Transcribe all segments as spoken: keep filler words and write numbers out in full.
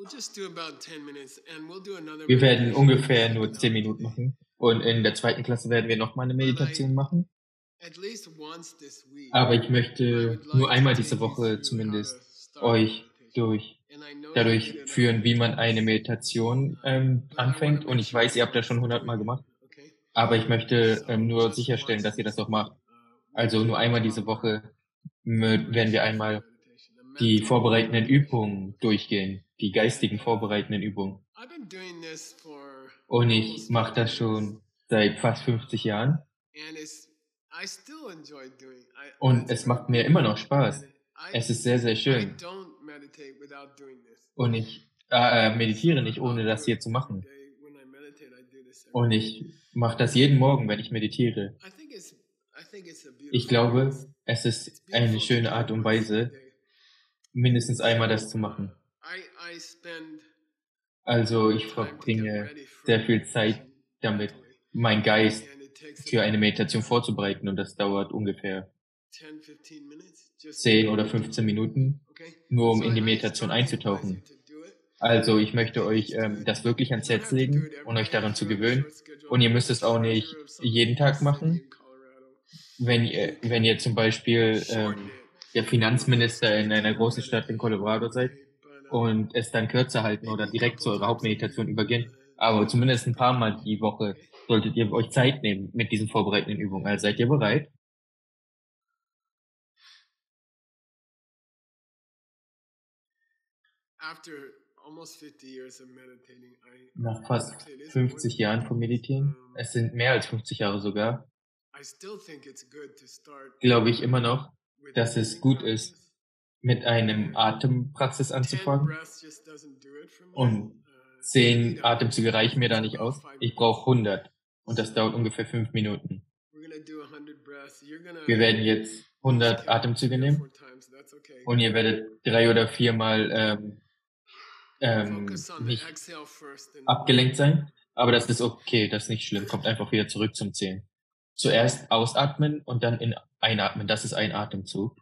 Wir werden ungefähr nur zehn Minuten machen und in der zweiten Klasse werden wir noch mal 'ne Meditation machen. Aber ich möchte nur einmal diese Woche zumindest euch durch dadurch führen, wie man eine Meditation, ähm, anfängt. Und ich weiß, ihr habt das schon hundert Mal gemacht, aber ich möchte, ähm, nur sicherstellen, dass ihr das auch macht. Also, nur einmal diese Woche mö werden wir einmal die vorbereitenden Übungen durchgehen, die geistigen vorbereitenden Übungen. Und ich mache das schon seit fast fünfzig Jahren. Und es macht mir immer noch Spaß. Es ist sehr, sehr schön. Und ich, äh, äh, meditiere nicht, ohne das hier zu machen. Und ich mache das jeden Morgen, wenn ich meditiere. Ich glaube, es ist eine schöne Art und Weise, mindestens einmal das zu machen. Also, ich verbringe sehr viel Zeit damit, meinen Geist für eine Meditation vorzubereiten und das dauert ungefähr zehn oder fünfzehn Minuten, nur um in die Meditation einzutauchen. Also, ich möchte euch, ähm, das wirklich ans Herz legen und euch daran zu gewöhnen. Und ihr müsst es auch nicht jeden Tag machen. Wenn ihr wenn ihr zum Beispiel, ähm, der Finanzminister in einer großen Stadt in Colorado seid und es dann kürzer halten oder direkt zu eurer Hauptmeditation übergehen. Aber zumindest 'n paar Mal die Woche solltet ihr euch Zeit nehmen mit diesen vorbereitenden Übungen. Also, seid ihr bereit? Nach fast fünfzig Jahren vom Meditieren, es sind mehr als fünfzig Jahre sogar glaube ich immer noch, dass es gut ist, mit einem Atempraxis anzufangen. Und zehn Atemzüge reichen mir da nicht aus. Ich brauche hundert und das dauert ungefähr fünf Minuten. Wir werden jetzt hundert Atemzüge nehmen und ihr werdet drei oder viermal, ähm, ähm, nicht abgelenkt sein, aber das ist okay, das ist nicht schlimm. Kommt einfach wieder zurück zum Zählen. Zuerst ausatmen und dann in einatmen. Das ist ein Atemzug.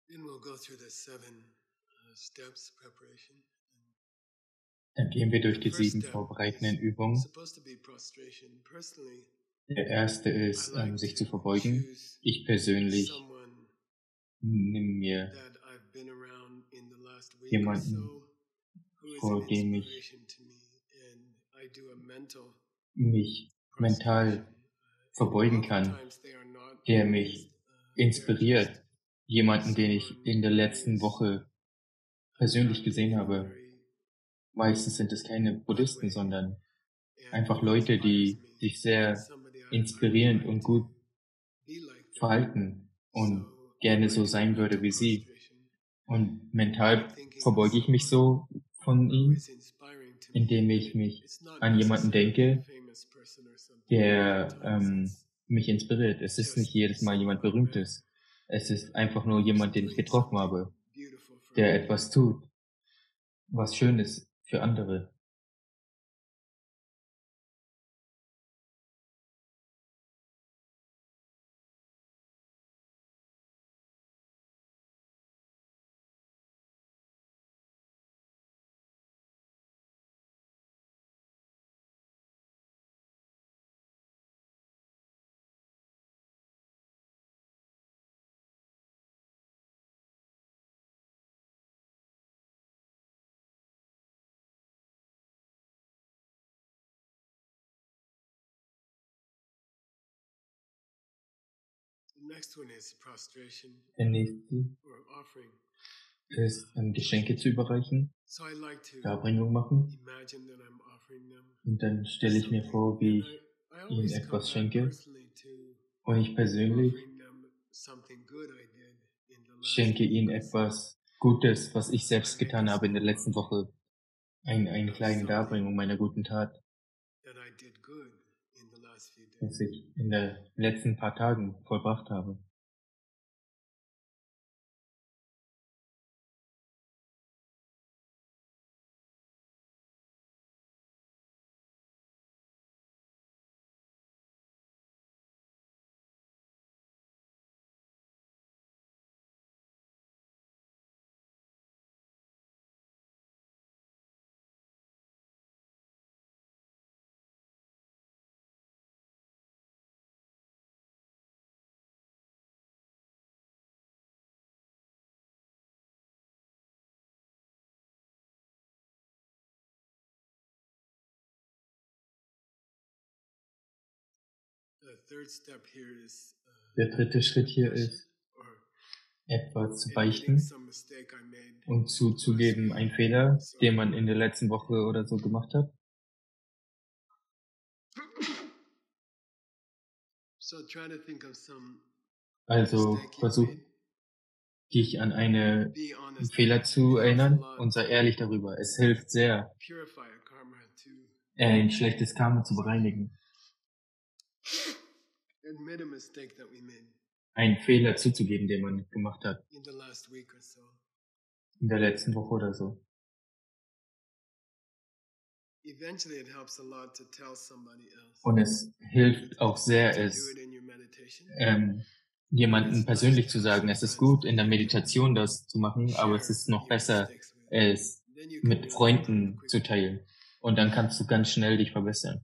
Dann gehen wir durch die sieben vorbereitenden Übungen. Der erste ist, ähm, sich zu verbeugen. Ich persönlich nehme mir jemanden, vor dem ich mich mental verbeugen kann, der mich inspiriert, jemanden, den ich in der letzten Woche persönlich gesehen habe. Meistens sind es keine Buddhisten, sondern einfach Leute, die sich sehr inspirierend und gut verhalten und gerne so sein würde wie sie. Und mental verbeuge ich mich so von ihm, indem ich mich an jemanden denke, der ähm, mich inspiriert. Es ist nicht jedes Mal jemand Berühmtes. Es ist einfach nur jemand, den ich getroffen habe, der etwas tut, was schön ist für andere. Der nächste ist, ähm, Geschenke zu überreichen, Darbringung machen. Und dann stelle ich mir vor, wie ich ihnen etwas schenke. Und ich persönlich schenke ihnen etwas Gutes, was ich selbst getan habe in der letzten Woche. Ein, eine kleine Darbringung meiner guten Tat, das ich in den letzten paar Tagen vollbracht habe. Der dritte Schritt hier ist, etwas zu beichten und zuzugeben, einen Fehler, den man in der letzten Woche oder so gemacht hat. Also versuch dich an eine Fehler zu erinnern und sei ehrlich darüber. Es hilft sehr, ein schlechtes Karma zu bereinigen. Einen Fehler zuzugeben, den man gemacht hat. In der letzten Woche oder so. Und es hilft auch sehr, es ähm, jemandem persönlich zu sagen. Es ist gut, in der Meditation das zu machen, aber es ist noch besser, es mit Freunden zu teilen. Und dann kannst du ganz schnell dich verbessern.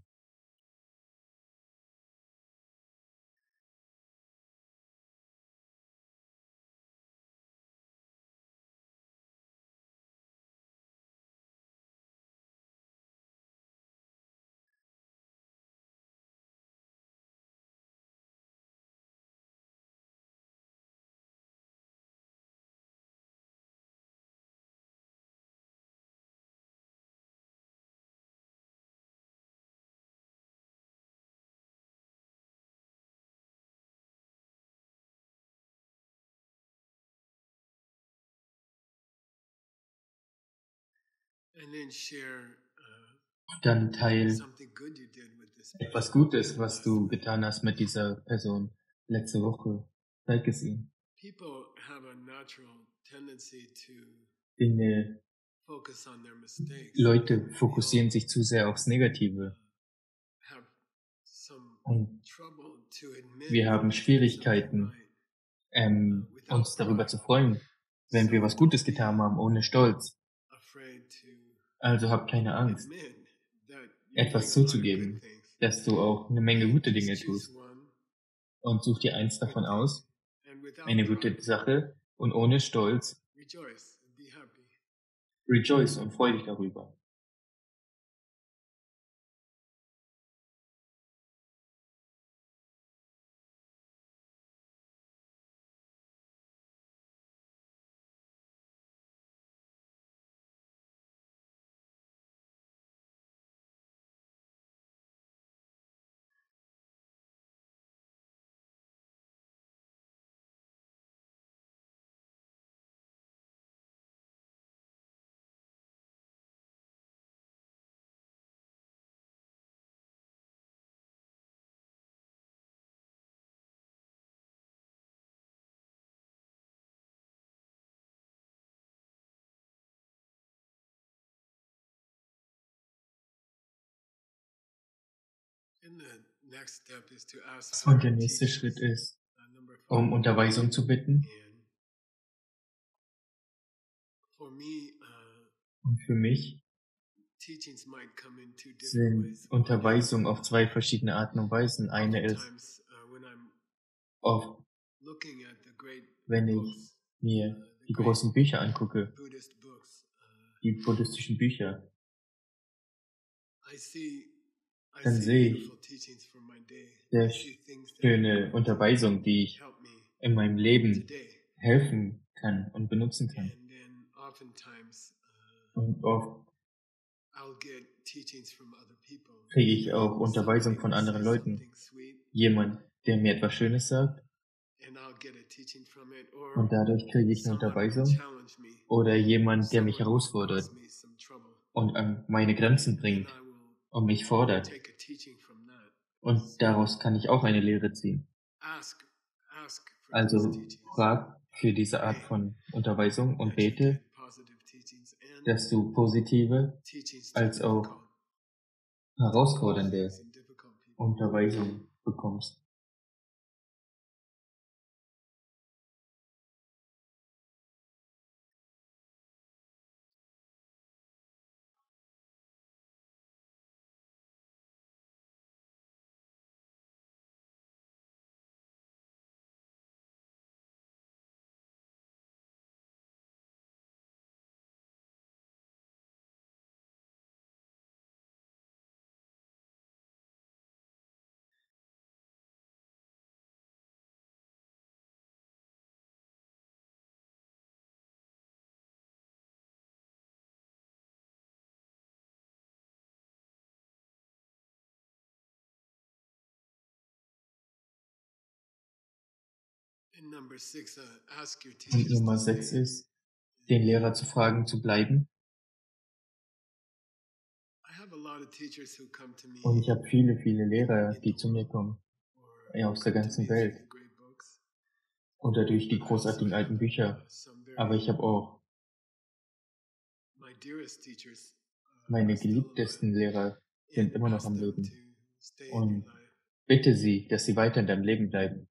Und dann teil etwas Gutes, was du getan hast mit dieser Person letzte Woche. Zeig es ihm. Dinge, Leute fokussieren sich zu sehr aufs Negative. Und wir haben Schwierigkeiten, ähm, uns darüber zu freuen, wenn wir was Gutes getan haben, ohne Stolz. Also hab keine Angst, etwas zuzugeben, dass du auch eine Menge gute Dinge tust. Und such dir eins davon aus, eine gute Sache, und ohne Stolz rejoice und freu dich darüber. Und der nächste Schritt ist, um Unterweisung zu bitten. Und für mich sind Unterweisungen auf zwei verschiedene Arten und Weisen. Eine ist oft, wenn ich mir die großen Bücher angucke, die buddhistischen Bücher, dann sehe ich sehr schöne Unterweisungen, die ich in meinem Leben helfen kann und benutzen kann. Und oft kriege ich auch Unterweisung von anderen Leuten. Jemand, der mir etwas Schönes sagt, und dadurch kriege ich eine Unterweisung. Oder jemand, der mich herausfordert und an meine Grenzen bringt und mich fordert. Und daraus kann ich auch eine Lehre ziehen. Also frag für diese Art von Unterweisung und bete, dass du positive als auch herausfordernde Unterweisung bekommst. Und Nummer sechs ist, den Lehrer zu fragen, zu bleiben. Und ich habe viele, viele Lehrer, die zu mir kommen, ja, aus der ganzen Welt. Oder durch die großartigen alten Bücher. Aber ich habe auch meine geliebtesten Lehrer sind immer noch am Leben. Und bitte sie, dass sie weiter in deinem Leben bleiben.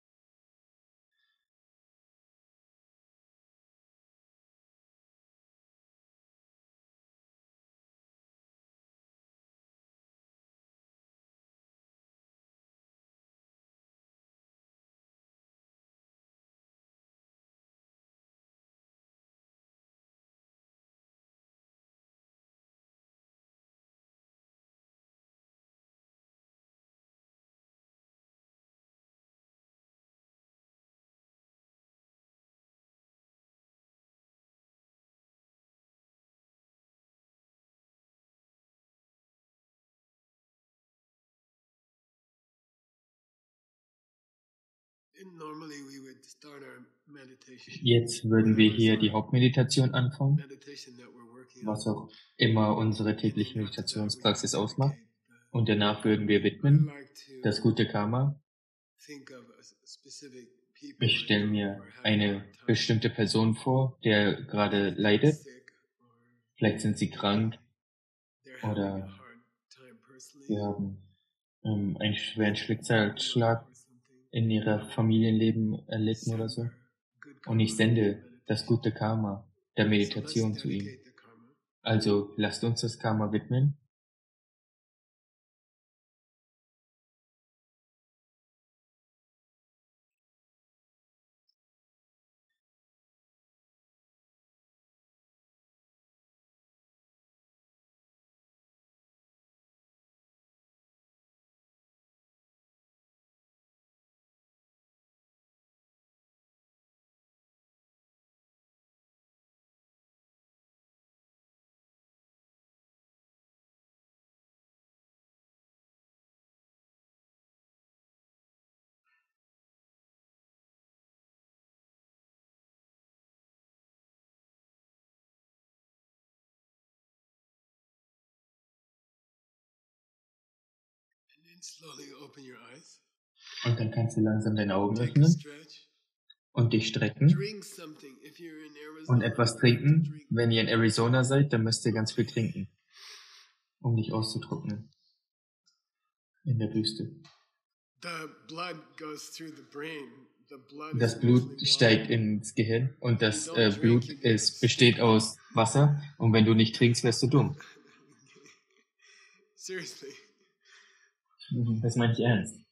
Jetzt würden wir hier die Hauptmeditation anfangen, was auch immer unsere tägliche Meditationspraxis ausmacht. Und danach würden wir widmen, das gute Karma. Ich stelle mir eine bestimmte Person vor, der gerade leidet. Vielleicht sind sie krank oder sie haben ähm, einen schweren Schicksalsschlag in ihrer Familienleben erlitten oder so. Und ich sende das gute Karma der Meditation zu ihm. Also lasst uns das Karma widmen. Und dann kannst du langsam deine Augen öffnen und dich strecken und etwas trinken. Wenn ihr in Arizona seid, dann müsst ihr ganz viel trinken, um dich auszutrocknen in der Wüste. Das Blut steigt ins Gehirn und das äh, Blut ist, besteht aus Wasser und wenn du nicht trinkst, wirst du dumm. Das meine ich ernst.